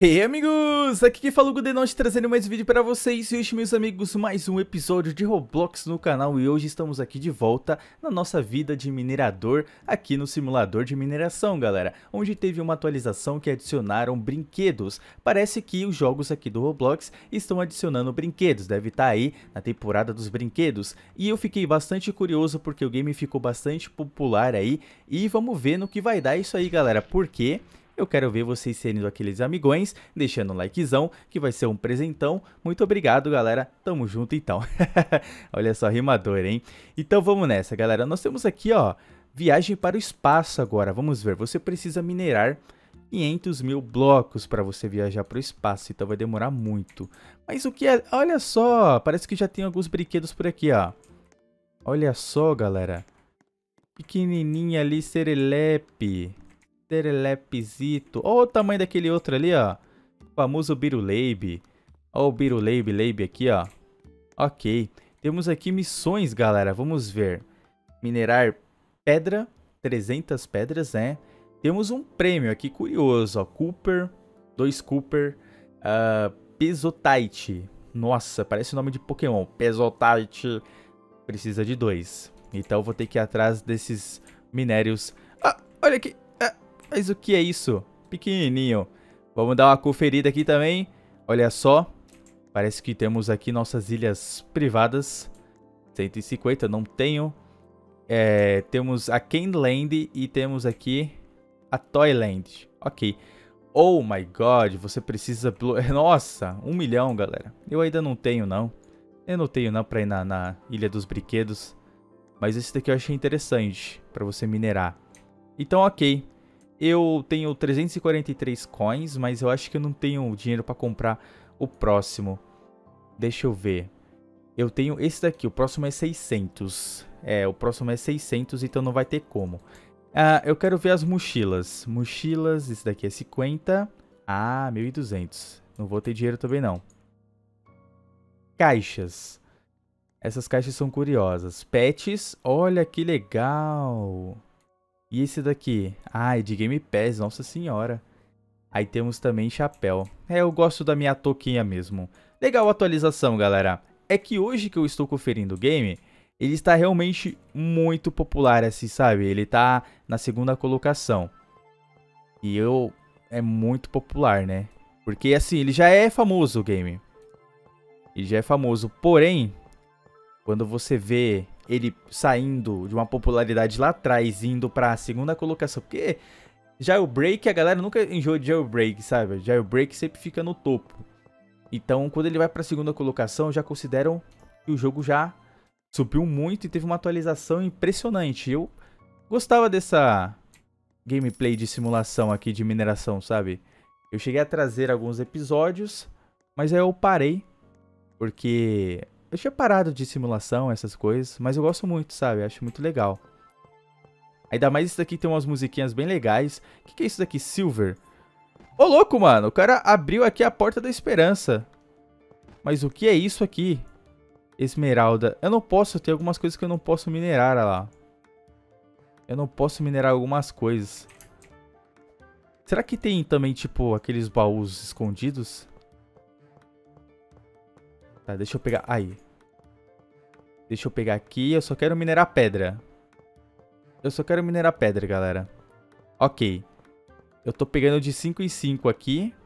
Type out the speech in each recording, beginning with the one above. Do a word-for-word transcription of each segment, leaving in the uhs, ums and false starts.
Ei, amigos! Aqui quem fala é o Goodenote, trazendo mais vídeo para vocês. E hoje, meus amigos, mais um episódio de Roblox no canal. E hoje estamos aqui de volta na nossa vida de minerador aqui no simulador de mineração, galera. Onde teve uma atualização que adicionaram brinquedos. Parece que os jogos aqui do Roblox estão adicionando brinquedos. Deve estar aí na temporada dos brinquedos. E eu fiquei bastante curioso porque o game ficou bastante popular aí. E vamos ver no que vai dar isso aí, galera. Porque eu quero ver vocês sendo aqueles amigões, deixando um likezão, que vai ser um presentão. Muito obrigado, galera. Tamo junto, então. Olha só, rimador, hein? Então vamos nessa, galera. Nós temos aqui, ó, viagem para o espaço agora. Vamos ver. Você precisa minerar quinhentos mil blocos para você viajar para o espaço. Então vai demorar muito. Mas o que é? Olha só, parece que já tem alguns brinquedos por aqui, ó. Olha só, galera. Pequenininha ali, serelepe. Serelepzito. Olha o tamanho daquele outro ali, ó. O famoso Biruleibe. Olha o Biruleibe, Leibe aqui, ó. Ok. Temos aqui missões, galera. Vamos ver. Minerar pedra. trezentas pedras, né? Temos um prêmio aqui curioso, ó. Cooper. Dois Cooper. Uh, Pesotite. Nossa, parece o nome de Pokémon. Pesotite. Precisa de dois. Então vou ter que ir atrás desses minérios. Ah, olha aqui. Mas o que é isso? Pequenininho. Vamos dar uma conferida aqui também. Olha só. Parece que temos aqui nossas ilhas privadas. cento e cinquenta, não tenho. É, temos a Caneland e temos aqui a Toyland. Ok. Oh my god, você precisa... Nossa, um milhão, galera. Eu ainda não tenho, não. Eu não tenho, não, pra ir na, na Ilha dos Brinquedos. Mas esse daqui eu achei interessante, pra você minerar. Então, ok. Eu tenho trezentos e quarenta e três coins, mas eu acho que eu não tenho dinheiro para comprar o próximo. Deixa eu ver. Eu tenho esse daqui, o próximo é seiscentos. É, o próximo é seiscentos, então não vai ter como. Ah, eu quero ver as mochilas. Mochilas, esse daqui é cinquenta. Ah, mil e duzentos. Não vou ter dinheiro também não. Caixas. Essas caixas são curiosas. Pets, olha que legal. E esse daqui? Ah, é de Game Pass, nossa senhora. Aí temos também chapéu. É, eu gosto da minha touquinha mesmo. Legal a atualização, galera. É que hoje que eu estou conferindo o game, ele está realmente muito popular, assim, sabe? Ele tá na segunda colocação. E eu... é muito popular, né? Porque, assim, ele já é famoso, o game. Ele já é famoso, porém... quando você vê ele saindo de uma popularidade lá atrás, indo pra segunda colocação. Porque Jailbreak, a galera nunca enjoa de Jailbreak, sabe? Jailbreak sempre fica no topo. Então, quando ele vai pra segunda colocação, já consideram que o jogo já subiu muito e teve uma atualização impressionante. Eu gostava dessa gameplay de simulação aqui de mineração, sabe? Eu cheguei a trazer alguns episódios, mas aí eu parei, porque... eu tinha parado de simulação, essas coisas, mas eu gosto muito, sabe? Acho muito legal. Ainda mais isso daqui tem umas musiquinhas bem legais. O que, que é isso daqui? Silver. Ô, louco, mano. O cara abriu aqui a porta da esperança. Mas o que é isso aqui? Esmeralda. Eu não posso, ter algumas coisas que eu não posso minerar, olha lá. Eu não posso minerar algumas coisas. Será que tem também, tipo, aqueles baús escondidos? Tá, deixa eu pegar... aí. Deixa eu pegar aqui. Eu só quero minerar pedra. Eu só quero minerar pedra, galera. Ok. Eu tô pegando de cinco em cinco aqui.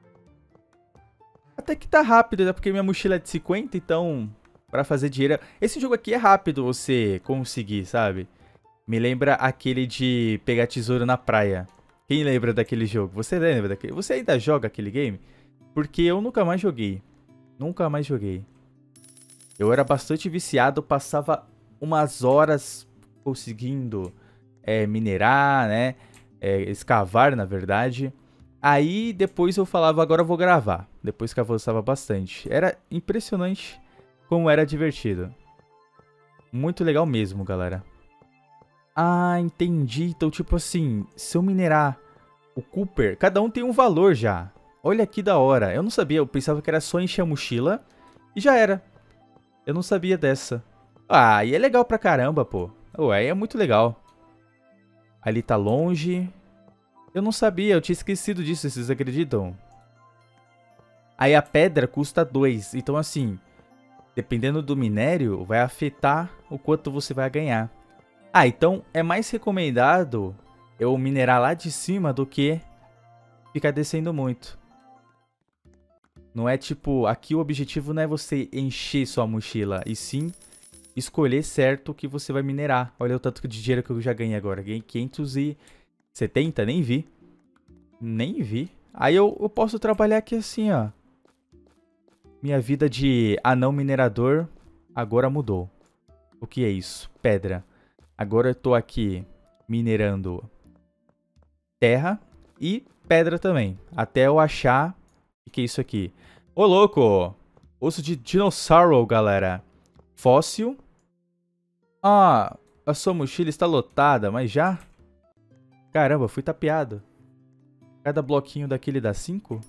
Até que tá rápido, né? Porque minha mochila é de cinquenta, então... pra fazer dinheiro... esse jogo aqui é rápido você conseguir, sabe? Me lembra aquele de pegar tesouro na praia. Quem lembra daquele jogo? Você lembra daquele... você ainda joga aquele game? Porque eu nunca mais joguei. Nunca mais joguei. Eu era bastante viciado, passava umas horas conseguindo é, minerar, né? É, escavar, na verdade. Aí depois eu falava, agora eu vou gravar. Depois que avançava bastante. Era impressionante como era divertido. Muito legal mesmo, galera. Ah, entendi. Então, tipo assim, se eu minerar o Cooper, cada um tem um valor já. Olha que da hora. Eu não sabia, eu pensava que era só encher a mochila e já era. Eu não sabia dessa. Ah, e é legal pra caramba, pô. Ué, é muito legal. Ali tá longe. Eu não sabia, eu tinha esquecido disso, vocês acreditam? Aí a pedra custa dois. Então assim, dependendo do minério, vai afetar o quanto você vai ganhar. Ah, então é mais recomendado eu minerar lá de cima do que ficar descendo muito. Não é tipo, aqui o objetivo não é você encher sua mochila, e sim escolher certo o que você vai minerar. Olha o tanto de dinheiro que eu já ganhei agora. Ganhei quinhentos e setenta, nem vi. Nem vi. Aí eu, eu posso trabalhar aqui assim, ó. Minha vida de anão minerador agora mudou. O que é isso? Pedra. Agora eu tô aqui minerando terra e pedra também. Até eu achar o que é isso aqui. Ô, louco! Osso de dinossauro, galera. Fóssil. Ah, a sua mochila está lotada, mas já? Caramba, fui tapeado. Cada bloquinho daquele dá cinco?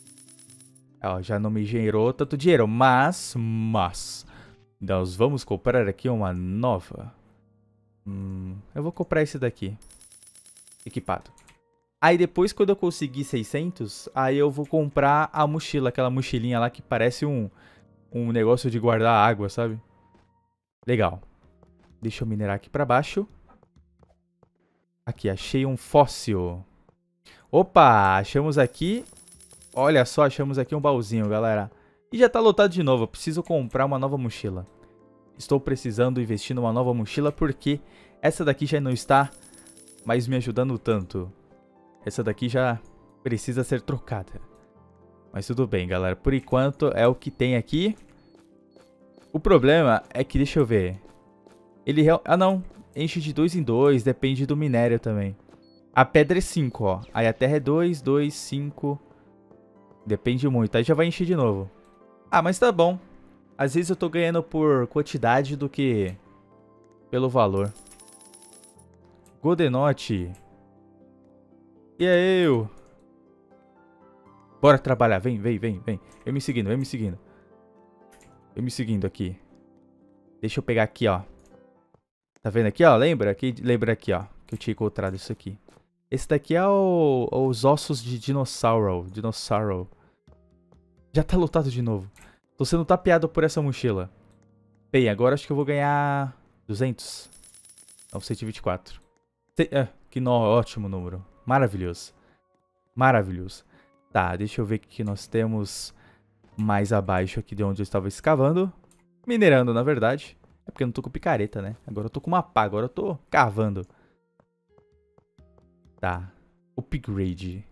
Ó, já não me gerou tanto dinheiro, mas... Mas... Nós vamos comprar aqui uma nova. Hum, eu vou comprar esse daqui. Equipado. Aí depois, quando eu conseguir seiscentos, aí eu vou comprar a mochila. Aquela mochilinha lá que parece um, um negócio de guardar água, sabe? Legal. Deixa eu minerar aqui pra baixo. Aqui, achei um fóssil. Opa, achamos aqui... Olha só, achamos aqui um baúzinho, galera. E já tá lotado de novo. Eu preciso comprar uma nova mochila. Estou precisando investir numa nova mochila porque essa daqui já não está mais me ajudando tanto. Essa daqui já precisa ser trocada. Mas tudo bem, galera. Por enquanto é o que tem aqui. O problema é que, deixa eu ver. Ele... Ah, não. Enche de dois em dois. Depende do minério também. A pedra é cinco, ó. Aí a terra é dois, dois, cinco. Depende muito. Aí já vai encher de novo. Ah, mas tá bom. Às vezes eu tô ganhando por quantidade do que pelo valor. Godenote. E aí, eu? Bora trabalhar. Vem, vem, vem, vem. Vem me seguindo, vem me seguindo. Vem me seguindo aqui. Deixa eu pegar aqui, ó. Tá vendo aqui, ó? Lembra? Aqui, lembra aqui, ó. Que eu tinha encontrado isso aqui. Esse daqui é o, os ossos de dinossauro. Dinossauro. Já tá lotado de novo. Tô sendo tapeado por essa mochila. Bem, agora acho que eu vou ganhar duzentos. Não, cento e vinte e quatro. É, que nó, ótimo número. Maravilhoso. Maravilhoso. Tá, deixa eu ver o que nós temos mais abaixo aqui de onde eu estava escavando. Minerando, na verdade. É porque eu não tô com picareta, né? Agora eu tô com uma pá, agora eu tô cavando. Tá. Upgrade.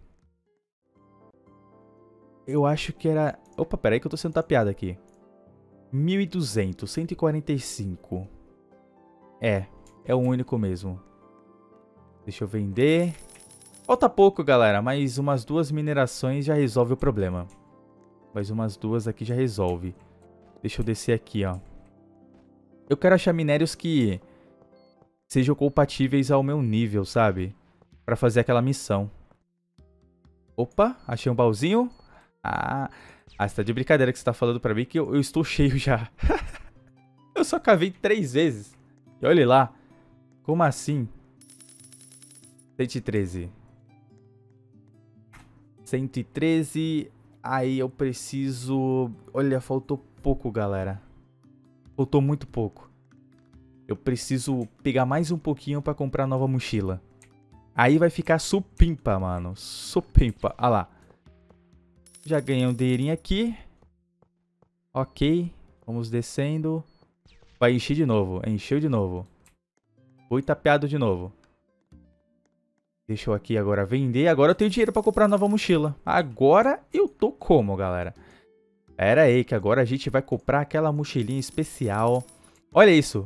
Eu acho que era... Opa, peraí que eu tô sendo tapeado aqui. mil e duzentos, cento e quarenta e cinco. É, é o único mesmo. Deixa eu vender. Falta pouco, galera. Mais umas duas minerações já resolve o problema. Mais umas duas aqui já resolve. Deixa eu descer aqui, ó. Eu quero achar minérios que sejam compatíveis ao meu nível, sabe? Pra fazer aquela missão. Opa, achei um baúzinho. Ah, ah, você tá de brincadeira que você tá falando pra mim que eu, eu estou cheio já. Eu só cavei três vezes. E olha lá. Como assim? cento e treze. cento e treze. Aí eu preciso... Olha, faltou pouco, galera. Faltou muito pouco. Eu preciso pegar mais um pouquinho pra comprar nova mochila. Aí vai ficar supimpa, mano. Supimpa. Olha lá. Já ganhei um dinheirinho aqui. Ok. Vamos descendo. Vai encher de novo. Encheu de novo. Fui tapeado de novo. Deixa eu aqui agora vender. Agora eu tenho dinheiro pra comprar nova mochila. Agora eu tô como, galera? Pera aí, que agora a gente vai comprar aquela mochilinha especial. Olha isso.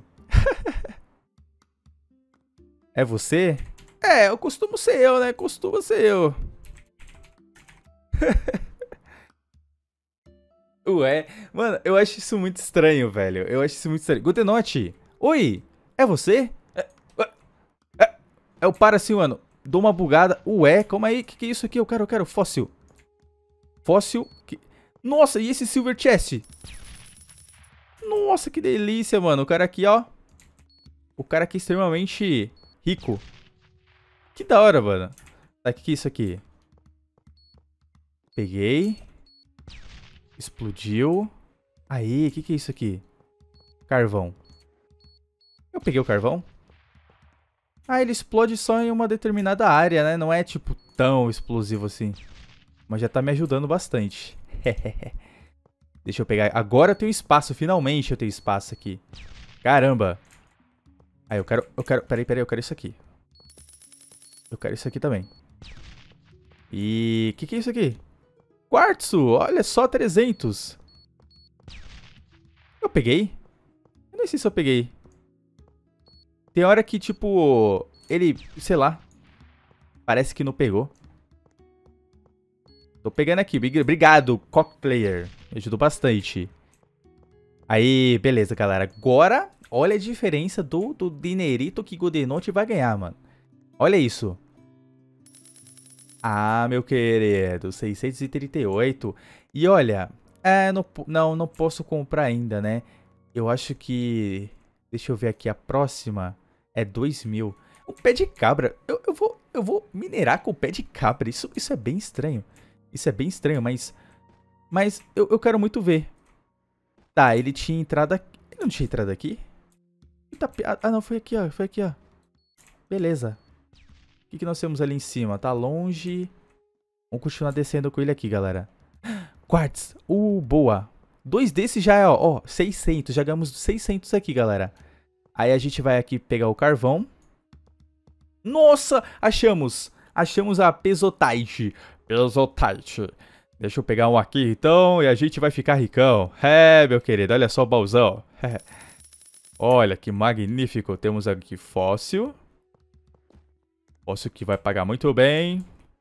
É você? É, eu costumo ser eu, né? Costumo ser eu. Ué, mano, eu acho isso muito estranho, velho. Eu acho isso muito estranho. Godenote! Oi! É você? É, é, eu paro assim, mano. Dou uma bugada. Ué, calma aí. Que que é isso aqui? Eu quero, eu quero. Fóssil. Fóssil. Que... Nossa, e esse Silver Chest? Nossa, que delícia, mano. O cara aqui, ó. O cara aqui é extremamente rico. Que da hora, mano. Tá, que que é isso aqui? Peguei. Explodiu. Aí, o que que é isso aqui? Carvão. Eu peguei o carvão? Ah, ele explode só em uma determinada área, né? Não é, tipo, tão explosivo assim. Mas já tá me ajudando bastante. Deixa eu pegar. Agora eu tenho espaço. Finalmente eu tenho espaço aqui. Caramba. Ah, eu quero... Eu quero... Peraí, peraí. Eu quero isso aqui. Eu quero isso aqui também. E... O que que é isso aqui? Quartzo. Olha só, trezentos. Eu peguei? Eu nem sei se eu peguei. Tem hora que, tipo... Ele... Sei lá. Parece que não pegou. Tô pegando aqui. Obrigado, Cockplayer. Me ajudou bastante. Aí, beleza, galera. Agora, olha a diferença do, do dinerito que Goodenote vai ganhar, mano. Olha isso. Ah, meu querido. seiscentos e trinta e oito. E olha... É, não, não, não posso comprar ainda, né? Eu acho que... Deixa eu ver aqui. A próxima é dois mil. O pé de cabra. Eu, eu, vou, eu vou minerar com o pé de cabra. Isso, isso é bem estranho. Isso é bem estranho, mas... Mas eu, eu quero muito ver. Tá, ele tinha entrado aqui. Ele não tinha entrado aqui? Tá, ah, não, foi aqui, ó. Foi aqui, ó. Beleza. O que, que nós temos ali em cima? Tá longe. Vamos continuar descendo com ele aqui, galera. Quartz. Uh, boa. Dois desses já é, ó, ó, seiscentos. Já ganhamos seiscentos aqui, galera. Aí a gente vai aqui pegar o carvão. Nossa, achamos. Achamos a pesotite. Pesotite. Deixa eu pegar um aqui, então, e a gente vai ficar ricão. É, meu querido, olha só o baúzão. Olha que magnífico. Temos aqui fóssil. Fóssil que vai pagar muito bem.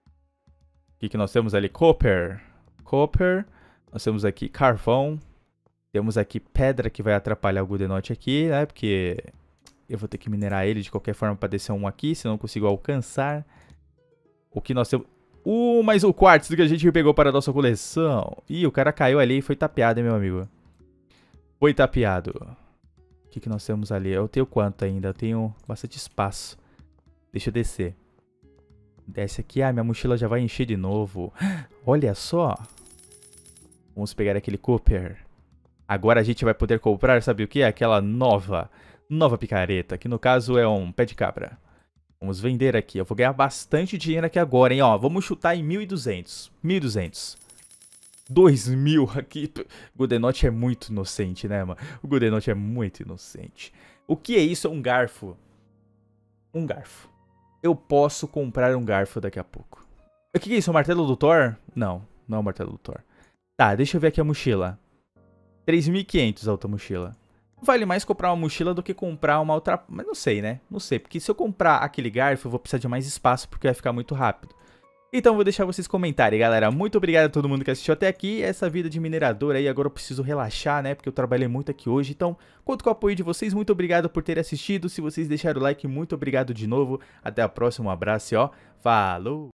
O que, que nós temos ali? Copper. Copper. Nós temos aqui carvão. Temos aqui pedra que vai atrapalhar o Goodenote aqui, né? Porque eu vou ter que minerar ele de qualquer forma para descer um aqui, senão não consigo alcançar. O que nós temos... Uh, mais o quartzo que a gente pegou para a nossa coleção. Ih, o cara caiu ali e foi tapeado, hein, meu amigo? Foi tapeado. O que, que nós temos ali? Eu tenho quanto ainda? Eu tenho bastante espaço. Deixa eu descer. Desce aqui. Ah, minha mochila já vai encher de novo. Olha só. Vamos pegar aquele Cooper. Agora a gente vai poder comprar, sabe o que? Aquela nova, nova picareta. Que no caso é um pé de cabra. Vamos vender aqui. Eu vou ganhar bastante dinheiro aqui agora, hein? Ó, vamos chutar em mil e duzentos. mil e duzentos. dois mil aqui. O Goodenote é muito inocente, né, mano? O Goodenote é muito inocente. O que é isso? É um garfo. Um garfo. Eu posso comprar um garfo daqui a pouco. O que é isso? O martelo do Thor? Não, não é o martelo do Thor. Tá, deixa eu ver aqui a mochila. três mil e quinhentos a outra mochila. Vale mais comprar uma mochila do que comprar uma outra... Mas não sei, né? Não sei, porque se eu comprar aquele garfo, eu vou precisar de mais espaço, porque vai ficar muito rápido. Então, vou deixar vocês comentarem, galera. Muito obrigado a todo mundo que assistiu até aqui. Essa vida de minerador aí, agora eu preciso relaxar, né? Porque eu trabalhei muito aqui hoje. Então, conto com o apoio de vocês. Muito obrigado por terem assistido. Se vocês deixaram o like, muito obrigado de novo. Até a próxima. Um abraço e ó, falou!